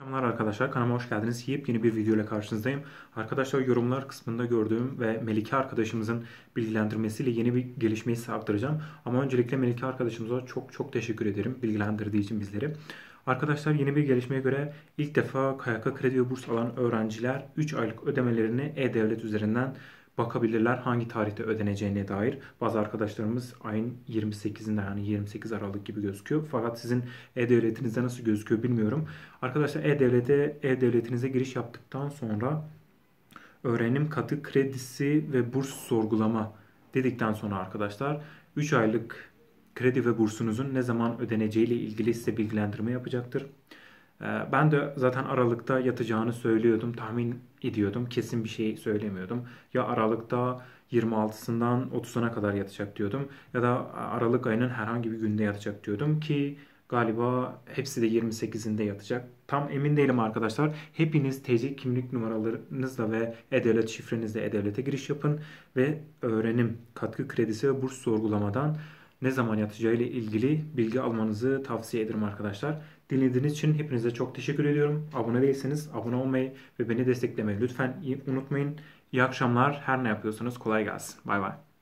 Selamlar arkadaşlar, kanalıma hoş geldiniz. Yepyeni bir video ile karşınızdayım. Arkadaşlar, yorumlar kısmında gördüğüm ve Melike arkadaşımızın bilgilendirmesiyle yeni bir gelişmeyi size aktaracağım. Ama öncelikle Melike arkadaşımıza çok teşekkür ederim bilgilendirdiği için bizleri. Arkadaşlar, yeni bir gelişmeye göre ilk defa KYK kredi ve burs alan öğrenciler 3 aylık ödemelerini e-devlet üzerinden bakabilirler, hangi tarihte ödeneceğine dair. Bazı arkadaşlarımız ayın 28'inde, yani 28 Aralık gibi gözüküyor. Fakat sizin e-devletinizde nasıl gözüküyor bilmiyorum. Arkadaşlar, e-devletinize giriş yaptıktan sonra öğrenim katı kredisi ve burs sorgulama dedikten sonra arkadaşlar 3 aylık kredi ve bursunuzun ne zaman ödeneceği ile ilgili size bilgilendirme yapacaktır. Ben de zaten Aralık'ta yatacağını söylüyordum, tahmin ediyordum. Kesin bir şey söylemiyordum. Ya Aralık'ta 26'sından 30'una kadar yatacak diyordum. Ya da Aralık ayının herhangi bir günde yatacak diyordum ki galiba hepsi de 28'inde yatacak. Tam emin değilim arkadaşlar. Hepiniz TC kimlik numaralarınızla ve e-devlet şifrenizle e-devlete giriş yapın ve öğrenim katkı kredisi ve burs sorgulamadan ne zaman yatacağı ile ilgili bilgi almanızı tavsiye ederim arkadaşlar. Dinlediğiniz için hepinize çok teşekkür ediyorum. Abone değilseniz abone olmayı ve beni desteklemeyi lütfen unutmayın. İyi akşamlar. Her ne yapıyorsanız kolay gelsin. Bay bay.